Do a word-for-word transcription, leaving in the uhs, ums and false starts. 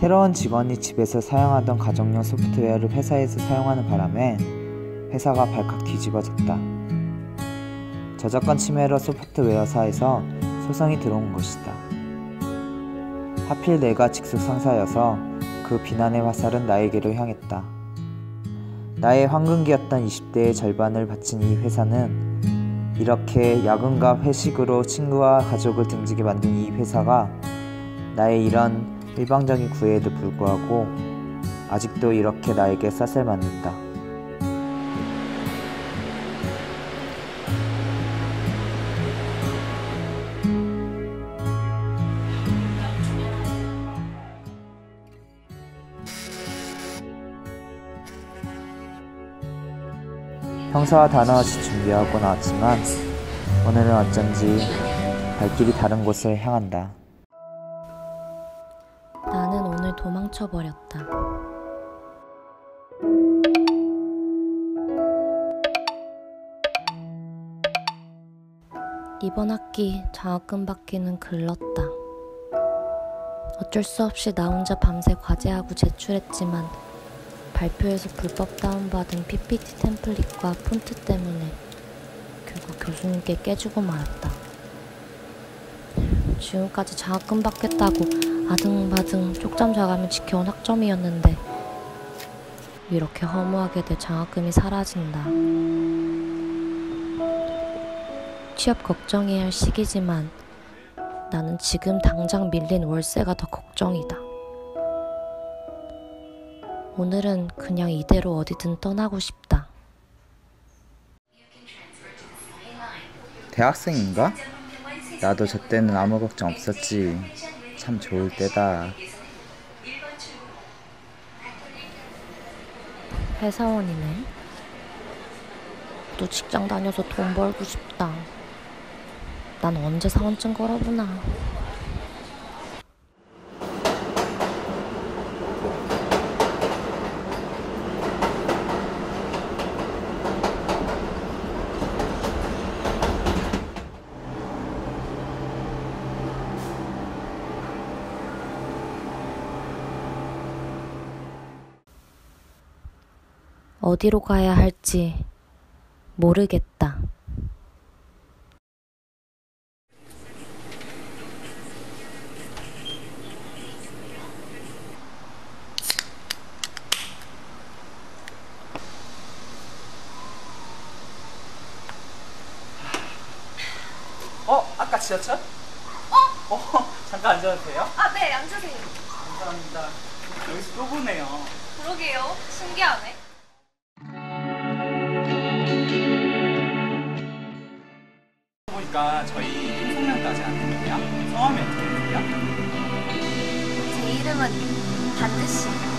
새로운 직원이 집에서 사용하던 가정용 소프트웨어를 회사에서 사용하는 바람에 회사가 발칵 뒤집어졌다. 저작권 침해로 소프트웨어사에서 소송이 들어온 것이다. 하필 내가 직속 상사여서 그 비난의 화살은 나에게로 향했다. 나의 황금기였던 이십 대의 절반을 바친 이 회사는 이렇게 야근과 회식으로 친구와 가족을 등지게 만든 이 회사가 나의 이런 일방적인 구애에도 불구하고 아직도 이렇게 나에게 쌀쌀 맞는다. 평소와 다름없이 준비하고 나왔지만 오늘은 어쩐지 발길이 다른 곳을 향한다. 나는 오늘 도망쳐버렸다. 이번 학기 장학금 받기는 글렀다. 어쩔 수 없이 나 혼자 밤새 과제하고 제출했지만 발표에서 불법 다운받은 피피티 템플릿과 폰트 때문에 결국 교수님께 깨지고 말았다. 지금까지 장학금 받겠다고 아등바등 쪽잠 자가며 지켜온 학점이었는데 이렇게 허무하게 내 장학금이 사라진다. 취업 걱정해야 할 시기지만 나는 지금 당장 밀린 월세가 더 걱정이다. 오늘은 그냥 이대로 어디든 떠나고 싶다. 대학생인가? 나도 저 때는 아무 걱정 없었지. 참 좋을 때다. 회사원이네. 또 직장 다녀서 돈 벌고 싶다. 난 언제 사원증 걸어보나. 어디로 가야 할지 모르겠다. 어? 아까 지하철? 어? 어? 잠깐 앉아도 돼요? 아, 네, 앉으세요. 감사합니다. 여기서 또 보네요. 그러게요. 신기하네. 보니까 저희 팀성명까지 안 했네요. 성함이 어떻게 되세요? 제 이름은 반드시